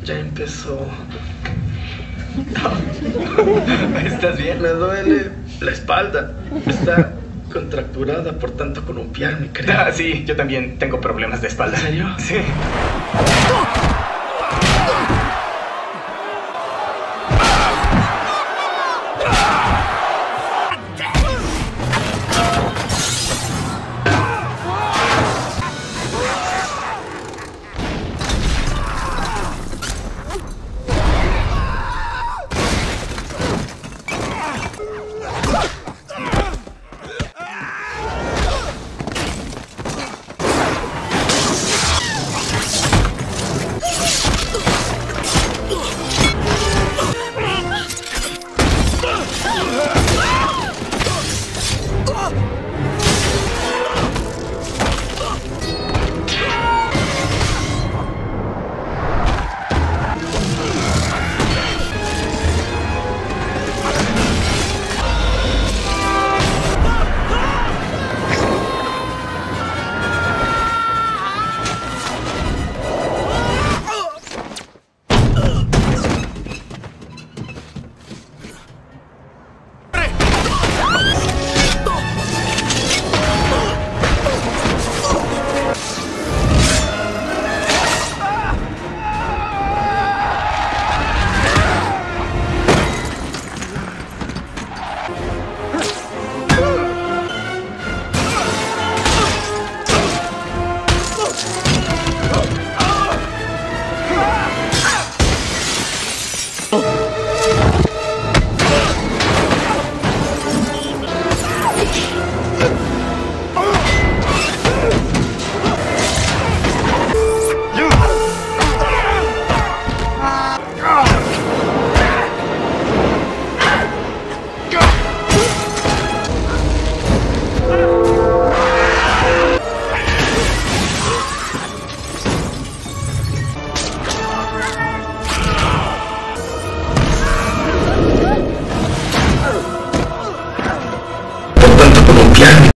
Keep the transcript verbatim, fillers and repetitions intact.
Ya empezó. ¿Estás bien? Me duele la espalda. Está contracturada por tanto columpiarme, creo. Ah, sí, yo también tengo problemas de espalda. ¿En serio? Sí.